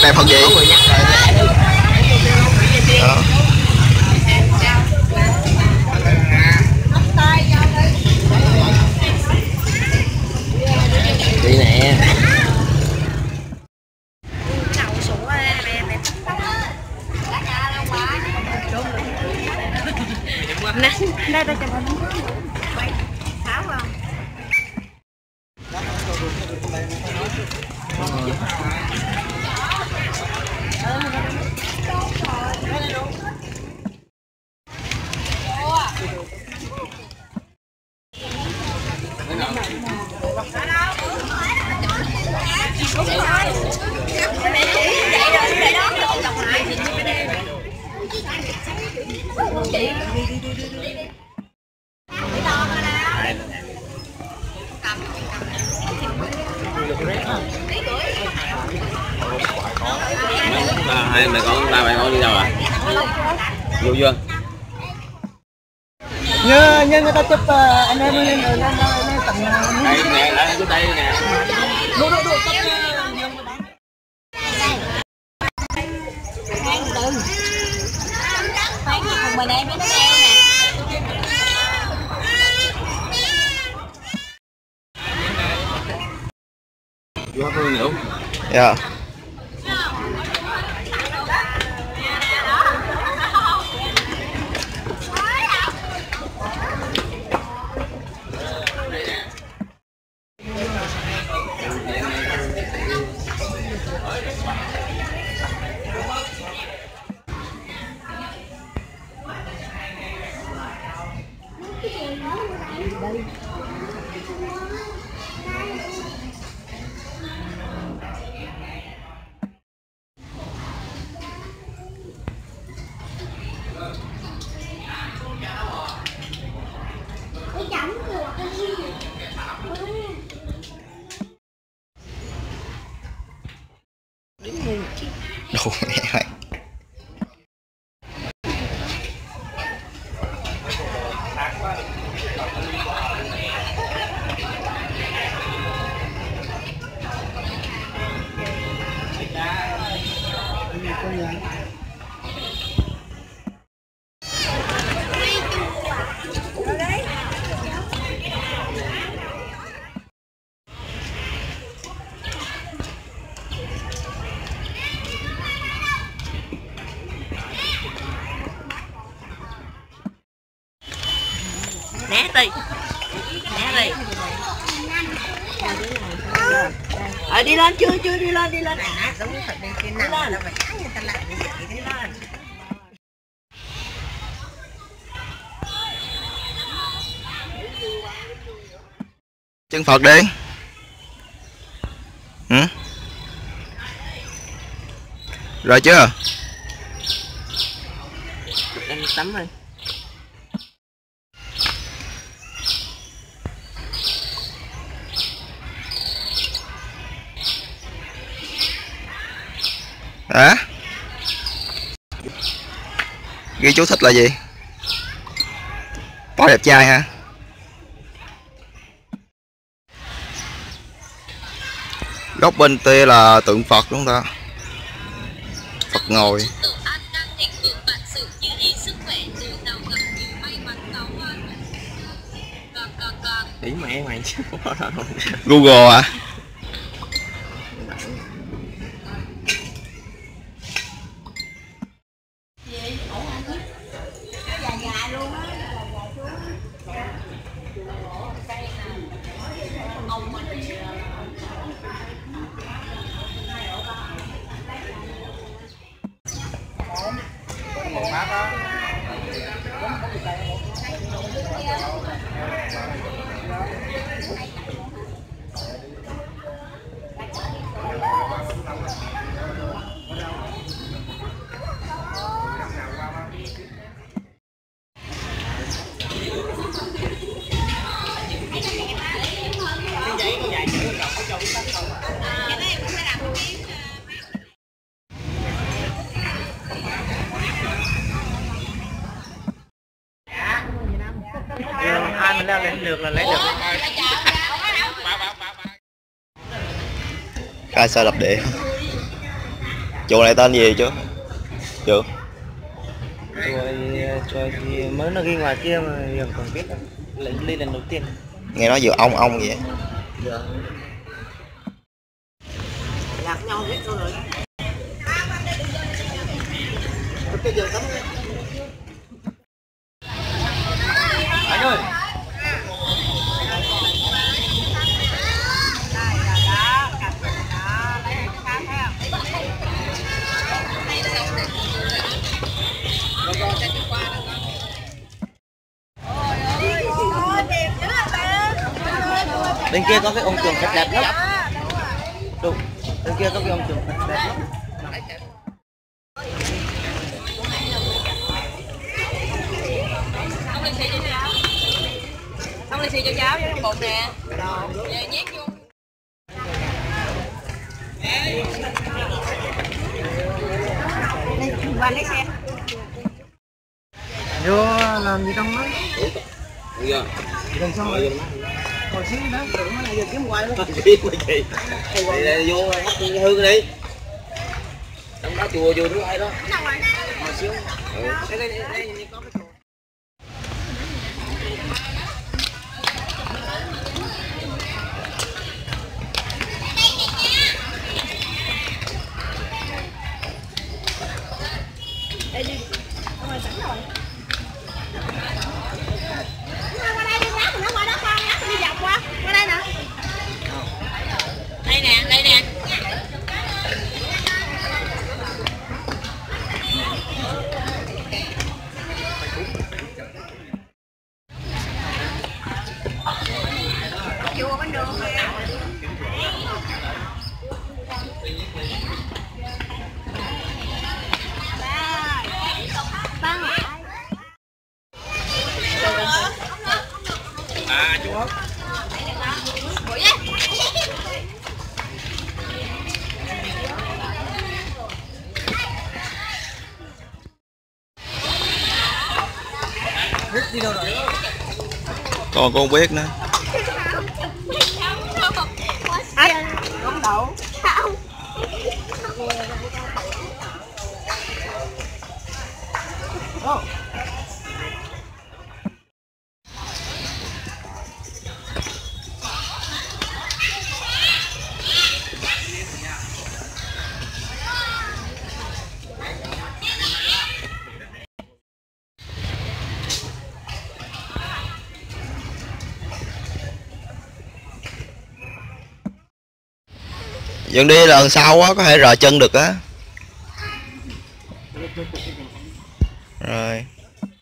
này phần gì? Đó. Đi nè. Đây đây cho bạn tháo không? Hai mẹ con ba mẹ con đi đâu à? Vô chưa? Nhớ người ta chụp anh em lên tận đây nè, lại cái đây nè. Đu đu đu khoan gì cùng bên em biết treo nè. Vô thôi nữa. Dạ. Đồ mẹ mày. Né đi. Né đi. Đi lên chưa đi lên. À đúng thật đi kia nằm là phải cá người ta lại như vậy đi lên. Chân Phật đi. Ừ? Rồi chưa? Em tắm rồi. Hả? Ghi chú thích là gì? Có đẹp trai hả? Góc bên kia là tượng Phật đúng không ta? Phật ngồi. Ý mẹ mày chứ. Google à? Ai mình leo lên được là lấy được. Khai sao lập địa. Chùa này tên gì chứ? Chùa chùa thì mới nó ghi ngoài kia mà Hiền còn biết lên lần đầu tiên. Nghe nói vừa ong vậy. Dạ. Lạc nhau hết rồi. Anh ơi. Bên kia có cái ông tường thật đẹp lắm. Đúng. Bên kia có cái ông tường thật đẹp lắm. Xong lì xì cho cháu với bột nè. Nhét vô. Đây, qua lấy xe. Vô làm gì trong đó? Bây giờ. Gần xong rồi. Hồi xíu đó, tưởng nó lại giờ kiếm hoài luôn. Đi vô hư đi. Trong đó chùa thứ hai đó. Hồi xíu. Đây có cái chùa. Đây đi. Không rồi sẵn rồi. Qua đây đi lát nó qua đó con, lát đi dọc qua. Qua đây nè. Đây nè, đây nè. Chùa bên đường kìa. À chú Út. Đi đâu rồi? Con không biết nữa. Không đậu. Không. Dừng đi lần sau á có thể rờ chân được á. Rồi.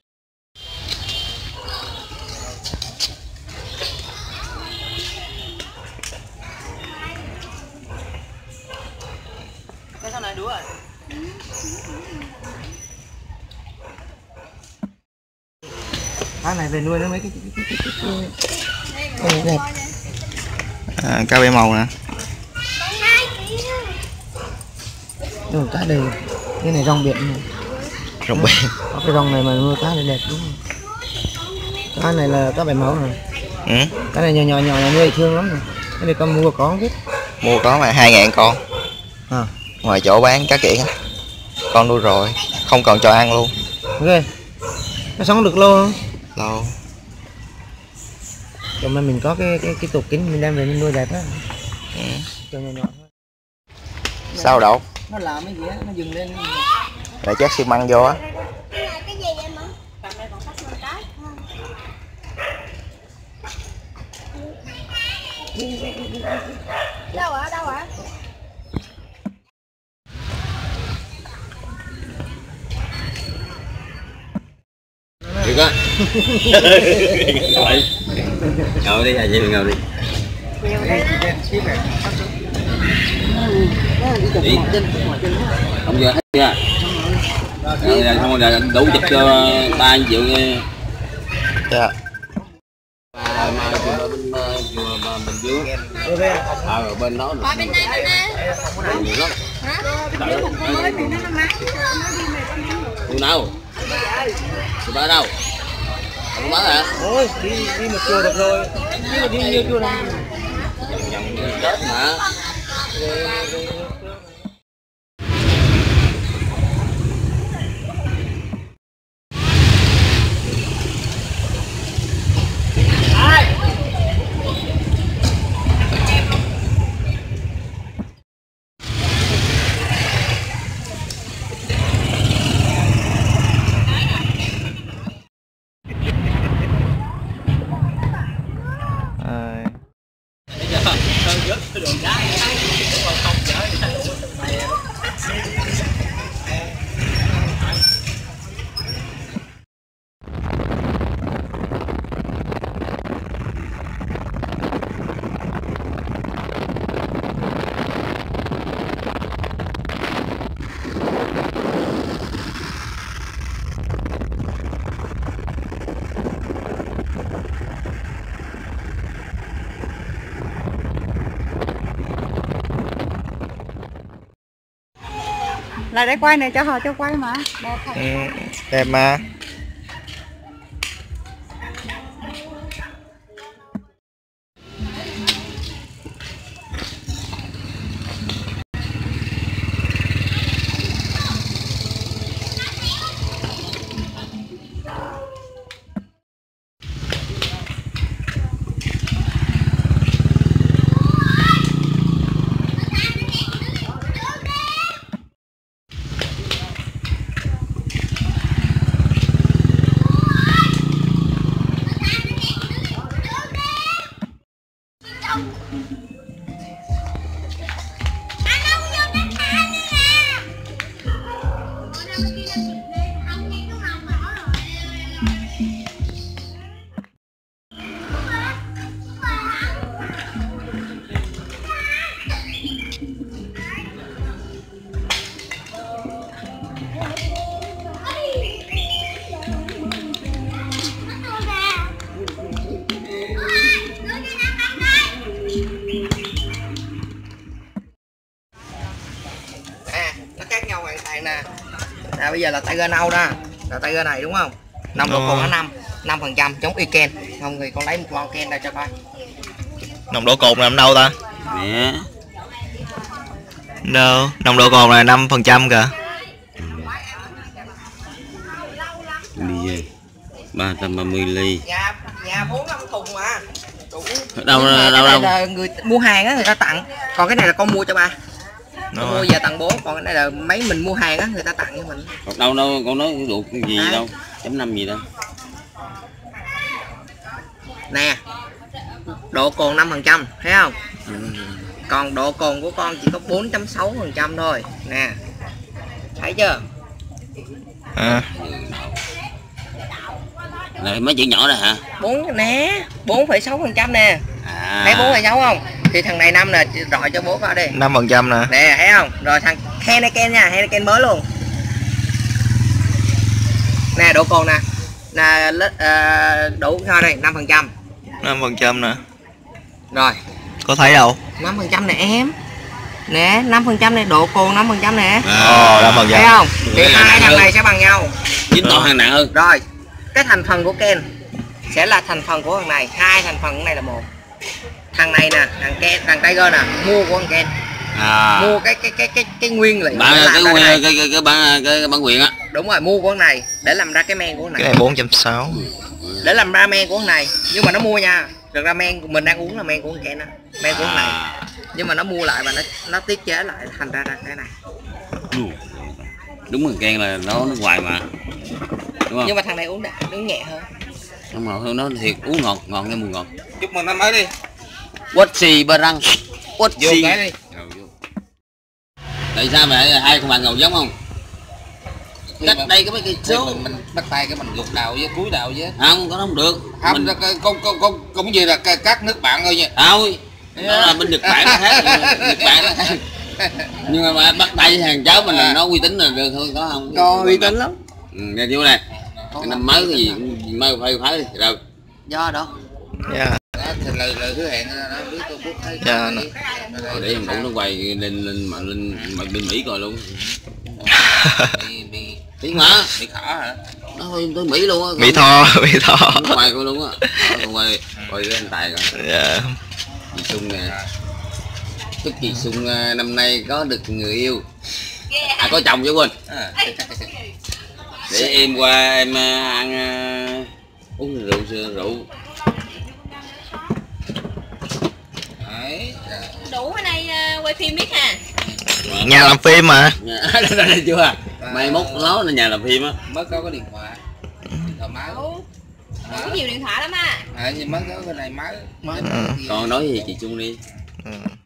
Cái sau này đũa rồi. Cái này về nuôi nó mấy cái đẹp. À, cá bể màu nè. Đồ cá đây. Cái này rong biển này. Rồng biển. Có cái rong này mà nuôi cá này đẹp đúng không? Cái này là cá bể máu này. Ừ. Cái này nhỏ nuôi thương lắm này. Cái này con mua có không biết. Mua có mà 2.000 con. À. Ngoài chỗ bán cá kiển á. Con nuôi rồi, không còn cho ăn luôn. Ok. Nó sống được lâu không? Lâu. Rồi mà mình có cái tủ kính mình đem về mình nuôi đẹp á. Ừ. Cho nhỏ thôi. Sao đậu? Nó làm cái gì á, nó dừng lên. Để chát xi măng vô á. Cái gì vậy mà? Cầm đây còn cắt lên cái. Đâu ạ? Đâu ạ? Được á. Ngồi đi, gì ngồi đi. Đi. Không giờ hết chưa? Không là đủ chụp cho 3 triệu nghe. Dạ. Mà chùa Bình Dương. Ở bên đó nữa. Bên đây bên đây. Nhiều lắm. Hả? Mới thì nó mát. Chùa nào? Chùa ba đâu? Không bán hả? Ôi, đi một chùa được rồi. Nhưng mà đi nhiều chùa này. Tết mà. Là để quay này cho họ cho quay mà. Đẹp mà. Nè. Bây giờ là Tiger nâu đó, là Tiger này đúng không? Nồng độ cồn nó 5% giống y Ken. Không thì con lấy một lon Ken ra cho coi. Nồng độ cồn nằm đâu ta? Nè. Đâu, nồng độ cồn là 5% kìa. Ly gì? 330 ly. Nhà 4-5 thùng mà. Đủ. Đâu là người mua hàng á người ta tặng. Còn cái này là con mua cho ba. Con mua về tặng bố, còn cái này là mấy mình mua hàng á người ta tặng cho mình. Đâu con nói được cái gì đâu, chấm 5 gì đâu. Nè. Độ cồn 5%, thấy không? Còn độ cồn của con chỉ có 4.6% thôi. Nè. Thấy chưa? Này mấy chữ nhỏ này hả? 4,6% nè. Thấy 4,6 không? Thì thằng này 5 nè, rọi cho bố coi đi. 5% nè. Nè, thấy không? Rồi thằng Heineken nha, Heineken mới luôn. Nè, độ cồn nè. Là đủ thôi đây, 5%. 5% nè. Rồi. Có thấy đâu? 5% nè em. Nè, 5% này, độ cồn 5% nè. 5%. Thấy không? Thì hai thằng này sẽ bằng nhau. Dính to hàng nặng hơn. Rồi, cái thành phần của Ken sẽ là thành phần của thằng này, hai thành phần của này là một. Thằng này nè, thằng Tiger nè, mua của thằng Ken. Mua cái nguyên liệu cái bản quyền á. Đúng rồi, mua của thằng này để làm ra cái men của thằng này. Cái này 4.6. Để làm ra men của thằng này, nhưng mà nó mua nha. Thực ra men mình đang uống là men của thằng Ken á, men của thằng này. Nhưng mà nó mua lại và nó tiết chế lại thành ra cái này. Đúng thằng Ken là nó nước ngoài mà. Đúng không? Nhưng mà thằng này uống nhẹ hơn. Nó ngọt hơn, nó thiệt uống ngọt nghe mùi ngọt. Chúc mừng năm mới đi. Quất xì bơ răng. Quất xì. Đi. Tại sao vậy? Hai con bạn ngầu giống không? Cách đây có mấy cây số mình bắt tay cái mình gục đầu với cúi đầu với. Không, có không được. Không, con cũng gì là các nước bạn thôi nha. Thôi. Đó là bên Nhật Bản nó khác, Nhật Bản nó khác. Nhưng mà bắt tay với hàng cháu mình là nó uy tín là được thôi, có không? Có uy tín lắm. Nghe chú này. Cái năm mới cái gì mới phải đi đâu. Do đó. Dạ. Thì lời hứa hẹn nó biết tôi bút thấy. Dạ. Để em đủ nó quay lên bên Mỹ coi luôn. Tiếng mà Bị khỏ hả? nó thôi tới Mỹ luôn á. Mỹ Tho. Nó quay coi luôn á. Quay cái anh Tài coi. Dạ. Chị Xuân nè. Chúc chị Xuân năm nay có được người yêu. Có chồng chứ quên. Để em qua em ăn uống rượu. Đấy. Đủ cái này quay phim biết ha. Nhà làm phim mà. Đây chưa? Mai mốt nó là nhà làm phim á. Mới có cái điện thoại. Điện thoại máy. Có nhiều điện thoại lắm á. Nhưng mới có cái này máy. Còn nói gì chị Trung đi.